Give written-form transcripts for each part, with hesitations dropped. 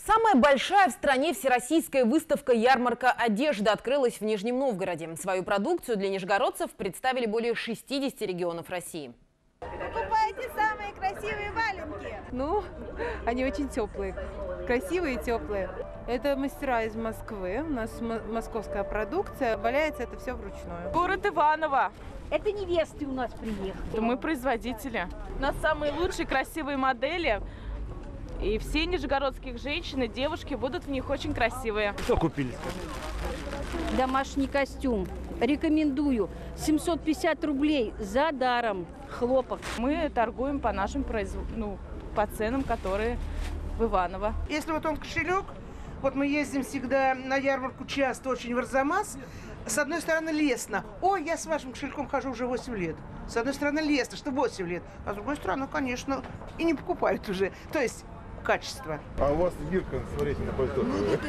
Самая большая в стране всероссийская выставка-ярмарка одежды открылась в Нижнем Новгороде. Свою продукцию для нижегородцев представили более 60 регионов России. Покупайте самые красивые валенки. Ну, они очень теплые, красивые и теплые. Это мастера из Москвы, у нас московская продукция, валяется это все вручную. Город Иваново. Это невесты у нас приехали. Мы производители. У нас самые лучшие красивые модели. И все нижегородские женщины, девушки будут в них очень красивые. Что купили? Домашний костюм. Рекомендую. 750 рублей за даром. Хлопок. Мы торгуем по нашим по ценам, которые в Иваново. Если вот он кошелек, вот мы ездим всегда на ярмарку часто очень в Арзамас. С одной стороны лестно. Ой, я с вашим кошельком хожу уже 8 лет. С одной стороны лестно, что 8 лет. А с другой стороны, конечно, и не покупают уже. То есть качество. А у вас бирка, смотрите, на пальто.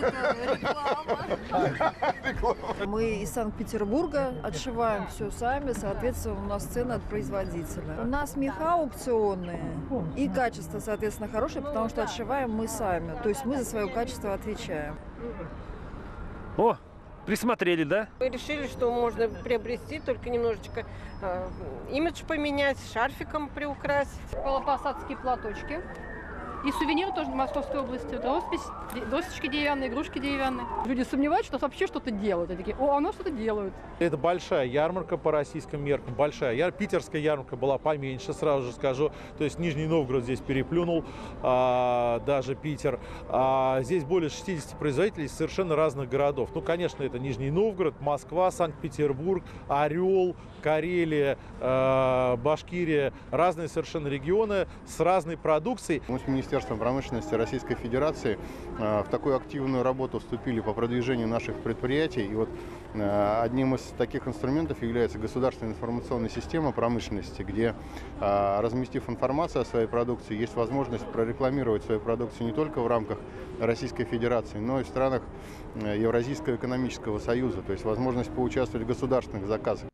Мы из Санкт-Петербурга отшиваем все сами, соответственно, у нас цены от производителя. У нас меха аукционные и качество, соответственно, хорошее, потому что отшиваем мы сами. То есть мы за свое качество отвечаем. О, присмотрели, да? Мы решили, что можно приобрести, только немножечко имидж поменять, шарфиком приукрасить. Посадские платочки. И сувениры тоже в Московской области. Роспись, досочки деревянные, игрушки деревянные. Люди сомневаются, что вообще что-то делают. Они такие, о, оно что-то делают. Это большая ярмарка по российским меркам, большая. Питерская ярмарка была поменьше, сразу же скажу. То есть Нижний Новгород здесь переплюнул, даже Питер. Здесь более 60 производителей из совершенно разных городов. Ну, конечно, это Нижний Новгород, Москва, Санкт-Петербург, Орел, Карелия, Башкирия. Разные совершенно регионы с разной продукцией. Мы с Министерством промышленности Российской Федерации в такую активную работу вступили по продвижению наших предприятий. И вот одним из таких инструментов является государственная информационная система промышленности, где, разместив информацию о своей продукции, есть возможность прорекламировать свою продукцию не только в рамках Российской Федерации, но и в странах Евразийского экономического союза. То есть возможность поучаствовать в государственных заказах.